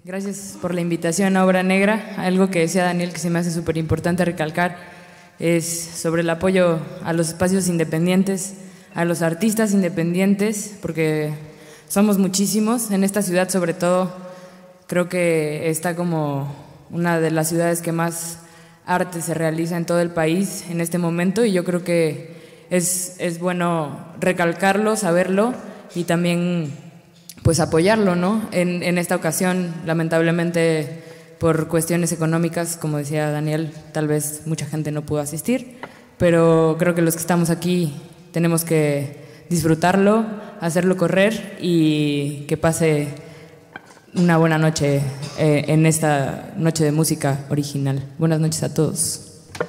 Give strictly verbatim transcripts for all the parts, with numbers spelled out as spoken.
gracias por la invitación a Obra Negra. Algo que decía Daniel que se me hace súper importante recalcar es sobre el apoyo a los espacios independientes, a los artistas independientes, porque somos muchísimos en esta ciudad, sobre todo. Creo que está como una de las ciudades que más arte se realiza en todo el país en este momento, y yo creo que es, es bueno recalcarlo, saberlo y también pues apoyarlo, ¿no? En, en esta ocasión, lamentablemente, por cuestiones económicas, como decía Daniel, tal vez mucha gente no pudo asistir, pero creo que los que estamos aquí tenemos que disfrutarlo, hacerlo correr y que pase una buena noche eh, en esta noche de música original. Buenas noches a todos.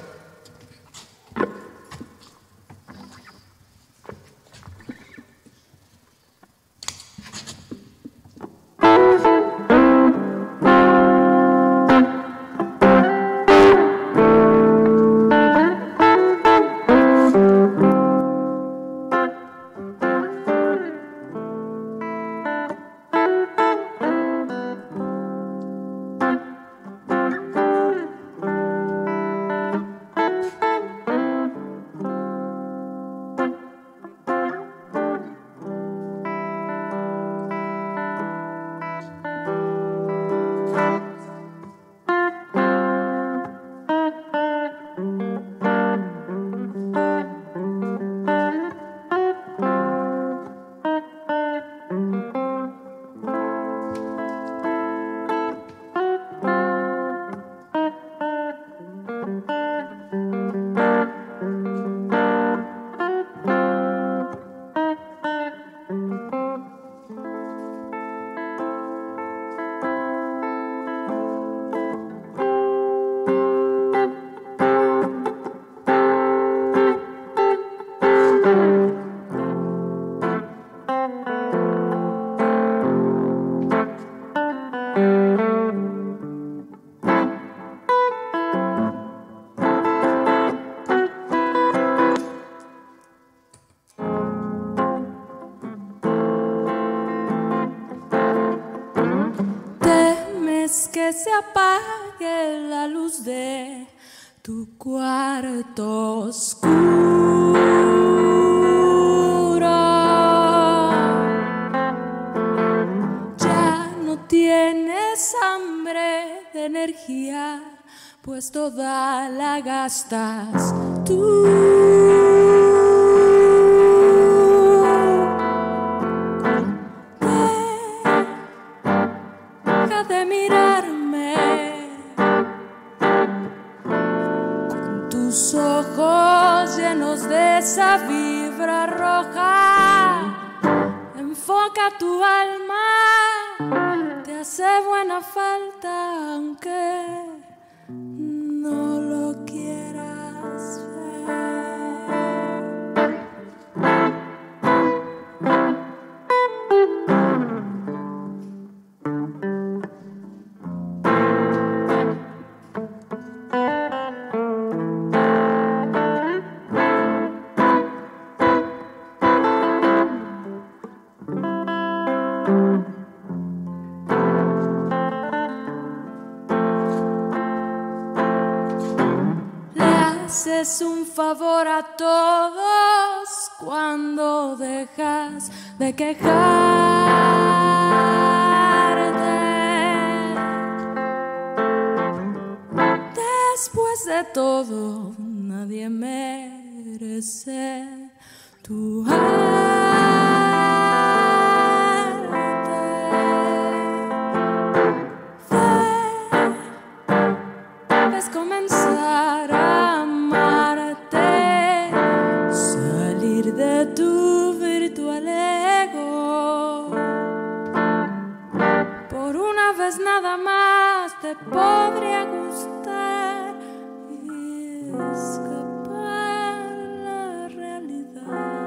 Que se apague la luz de tu cuarto oscuro. Ya no tienes hambre de energía, pues toda la gastas tú. De mirarme con tus ojos llenos de esa vibra roja. Enfoca tu alma, te hace buena falta, aunque no lo quieras ver. Haces un favor a todos cuando dejas de quejarte. Después de todo, nadie merece tu arte. Debes comenzar a amarte, salir de tu virtual ego. Por una vez nada más te podría gustar y escapar la realidad.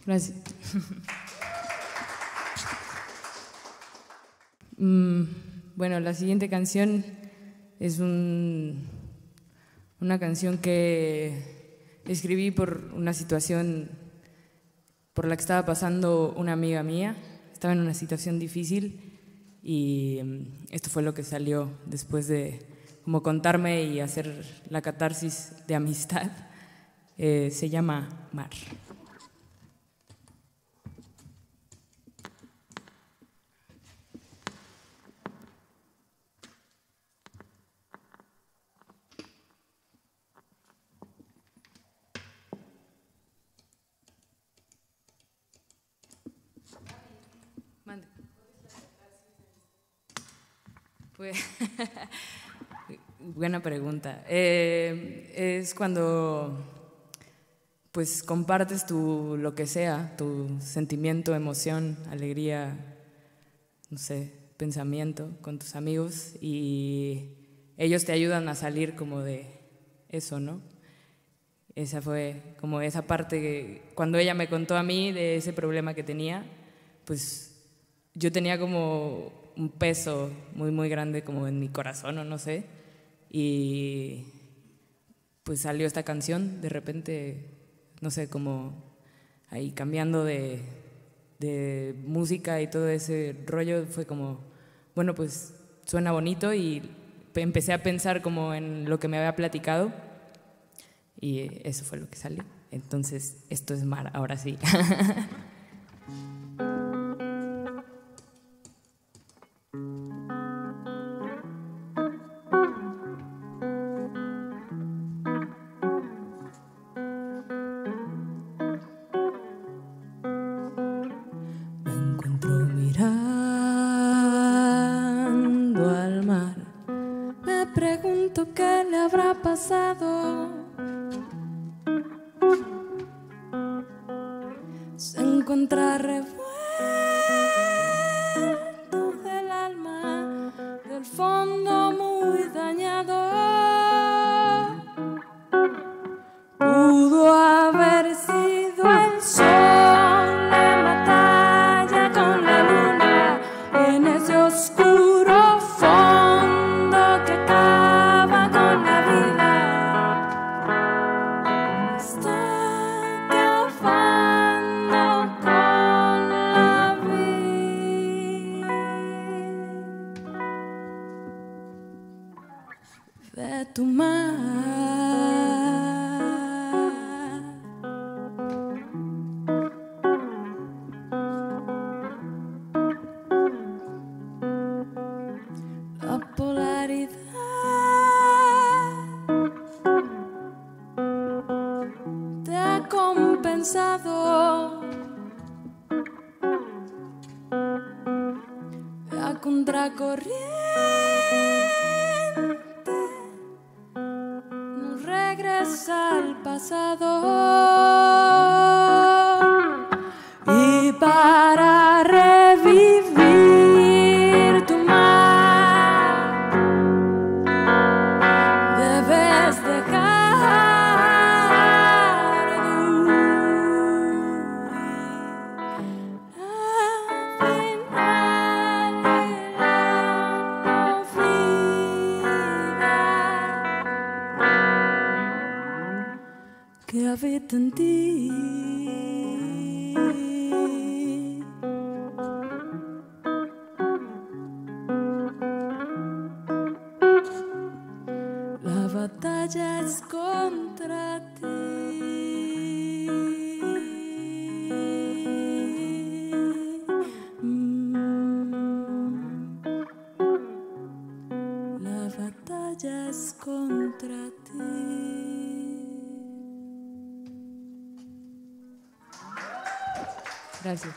Gracias. mm, bueno, la siguiente canción es un, una canción que escribí por una situación por la que estaba pasando una amiga mía. Estaba en una situación difícil y esto fue lo que salió después de como contarme y hacer la catarsis de amistad. Eh, se llama Mar. Pues, buena pregunta. Eh, es cuando pues compartes tu lo que sea, tu sentimiento, emoción, alegría, no sé, pensamiento con tus amigos y ellos te ayudan a salir como de eso, ¿no? Esa fue como esa parte que cuando ella me contó a mí de ese problema que tenía, pues yo tenía como un peso muy, muy grande como en mi corazón o no sé. Y pues salió esta canción, de repente, no sé, como ahí cambiando de, de música y todo ese rollo, fue como, bueno, pues suena bonito y empecé a pensar como en lo que me había platicado y eso fue lo que salió. Entonces, esto es Mar, ahora sí. Se encuentra revuelto del alma, del fondo muy dañado. Pudo haber sido el sol en batalla con la luna en ese oscuro fondo que acaba con la vida. Está acabando con la vida de tu mar. La polaridad te ha compensado a contracorriente. Nos regresa al pasado y para revivir tu mar debes dejar de huir. Al final de la vida que habita en ti. La batalla es contra ti. Mm. La batalla es contra ti. Gracias.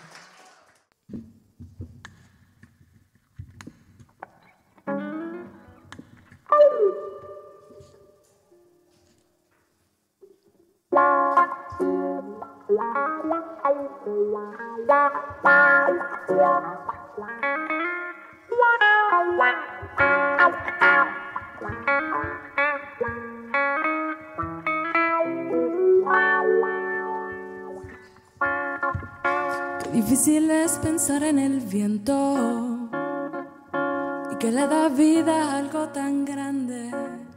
Difícil es pensar en el viento y que le da vida a algo tan grande.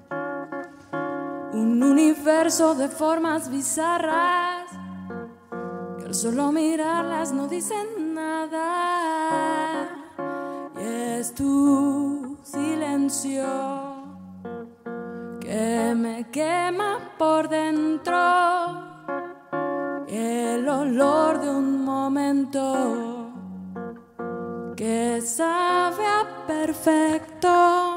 Un universo de formas bizarras que al solo mirarlas no dicen nada. Y es tu silencio que me quema por dentro. El olor de un momento que sabe a perfecto.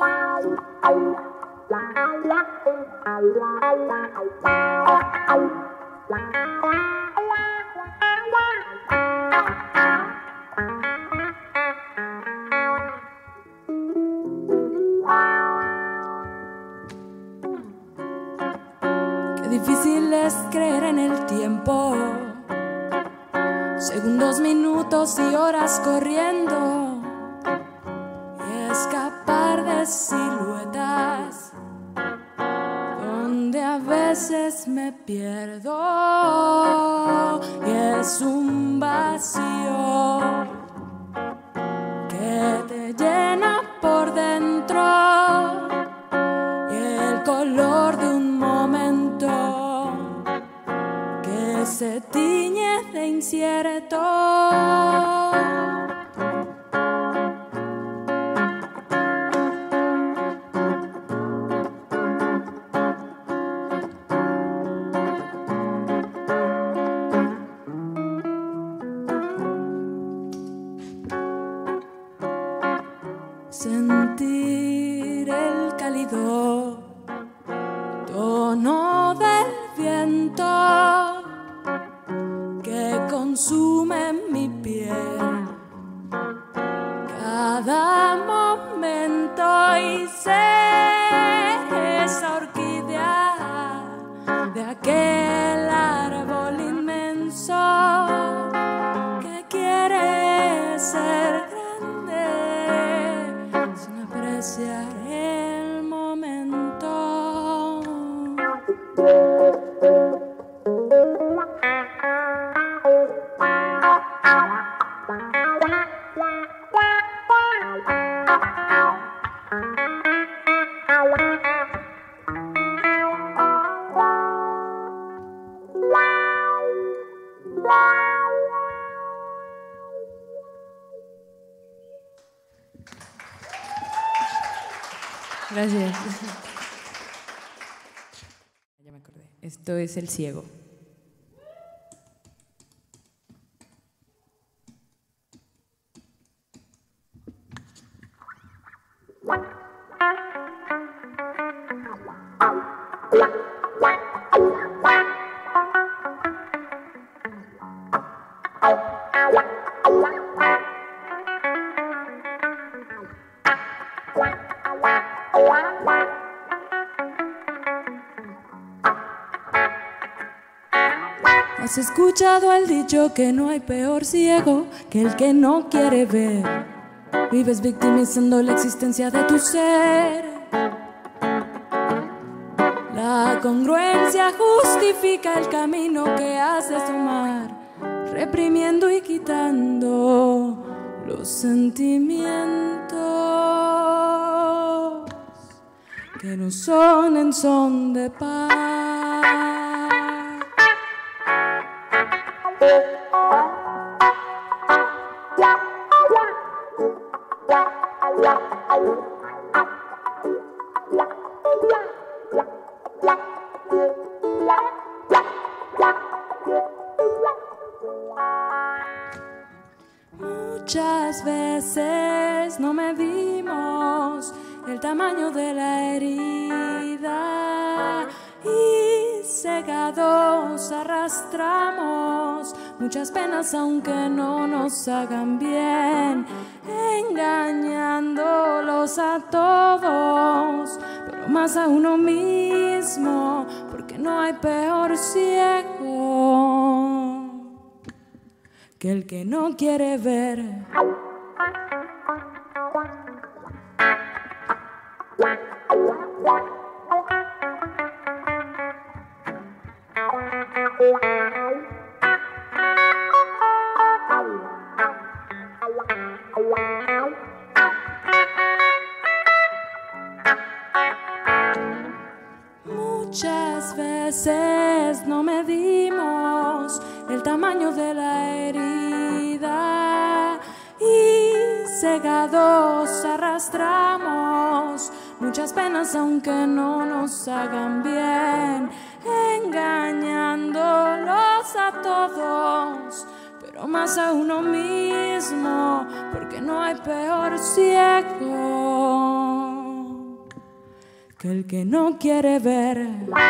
Qué difícil es creer en el tiempo. Segundos, minutos y horas corriendo y escapar de siluetas donde a veces me pierdo y es un vacío que te llena por dentro y el color de un momento que se tiñe de incierto. Sentir el cálido tono del viento que consume mi piel cada momento y ser esa orquídea de aquel árbol inmenso que quiere ser grande sin apreciar el momento. Gracias. Ya me acordé. Esto es El Ciego. ¿Has escuchado el dicho que no hay peor ciego que el que no quiere ver? Vives victimizando la existencia de tu ser. La congruencia justifica el camino que has de tomar, reprimiendo y quitando los sentimientos que no son en son de paz. Muchas veces no medimos el tamaño de la herida y cegados arrastramos muchas penas aunque no nos hagan bien, engañándolos a todos, pero más a uno mismo, porque no hay peor ciego que el que no quiere ver. Wow. Muchas veces no medimos el tamaño de la herida y cegados arrastramos muchas penas aunque no nos hagan bien, engañándolos a todos, pero más a uno mismo, porque no hay peor ciego que el que no quiere ver.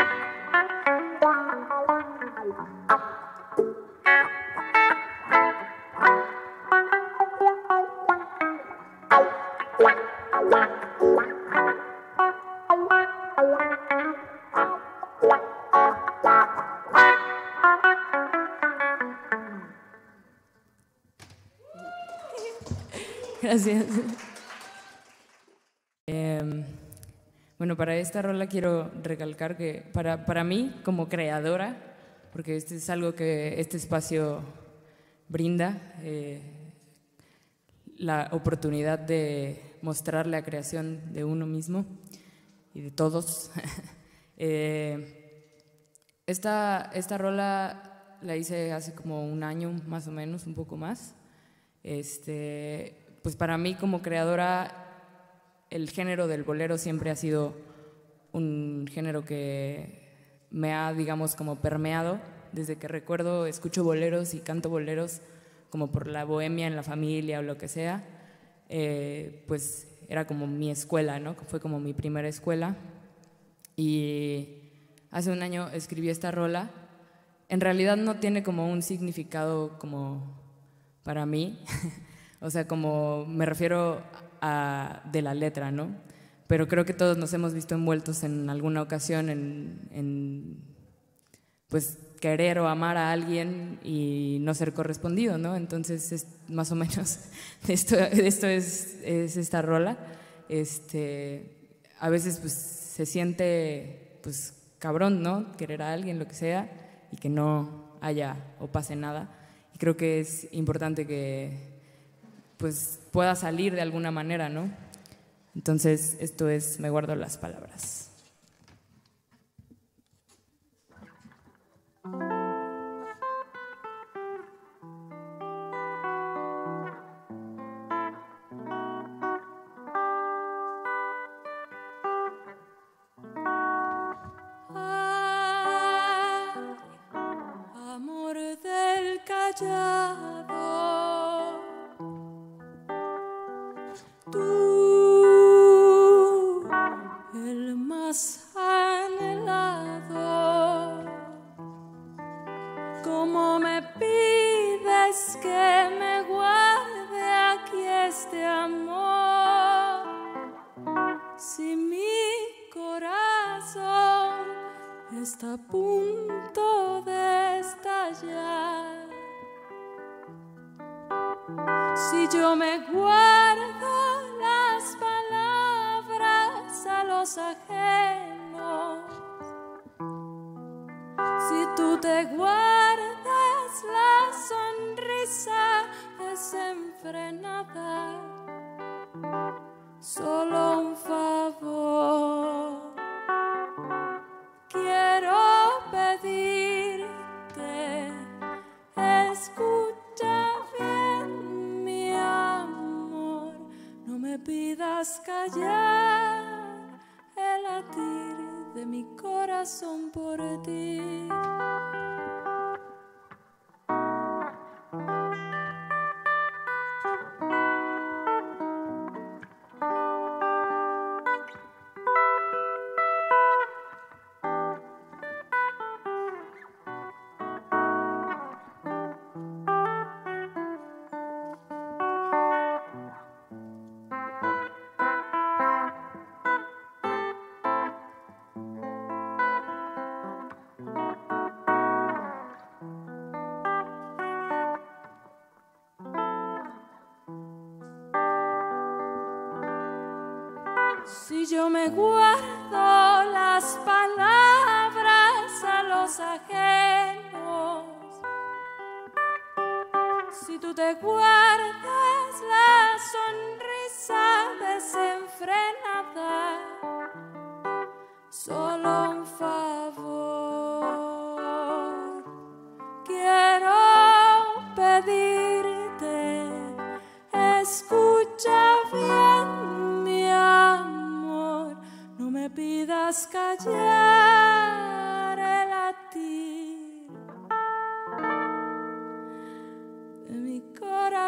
Gracias. Eh, bueno, para esta rola quiero recalcar que para, para mí, como creadora, porque este es algo que este espacio brinda, eh, la oportunidad de mostrar la creación de uno mismo y de todos. eh, esta, esta rola la hice hace como un año, más o menos, un poco más. Este... Pues para mí como creadora el género del bolero siempre ha sido un género que me ha, digamos, como permeado. Desde que recuerdo escucho boleros y canto boleros como por la bohemia en la familia o lo que sea, eh, pues era como mi escuela, ¿no? Fue como mi primera escuela. Y hace un año escribí esta rola. En realidad no tiene como un significado como para mí. O sea, como me refiero a de la letra, ¿no? Pero creo que todos nos hemos visto envueltos en alguna ocasión en, en pues querer o amar a alguien y no ser correspondido, ¿no? Entonces es más o menos de esto, de esto es, es esta rola. Este, a veces pues se siente pues cabrón, ¿no? Querer a alguien, lo que sea, y que no haya o pase nada. Y creo que es importante que pues pueda salir de alguna manera, ¿no? Entonces, esto es Me guardo las palabras. Ay, amor del callado, tú, el más anhelado, como me pides que me guarde aquí este amor, si mi corazón está a punto de estallar. Si yo me guardo las palabras a los ajenos, si tú te guardas la sonrisa desenfrenada, solo un favor quiero pedirte, escucha bien mi amor, no me pidas callar el latir de mi corazón por ti. Si yo me guardo las palabras a los ajenos, si tú te guardas la sonrisa desenfrenada, solo un favor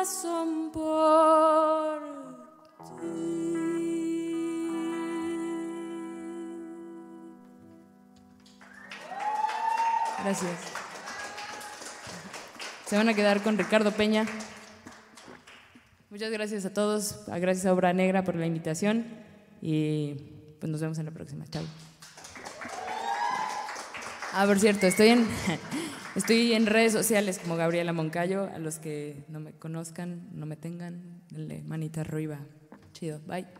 corazón por ti. Gracias. Se van a quedar con Ricardo Peña. Muchas gracias a todos, gracias a Obra Negra por la invitación y pues nos vemos en la próxima. Chao. Ah, por cierto, estoy en, estoy en redes sociales como Gabriela Moncayo. A los que no me conozcan, no me tengan, denle manita arriba. Chido, bye.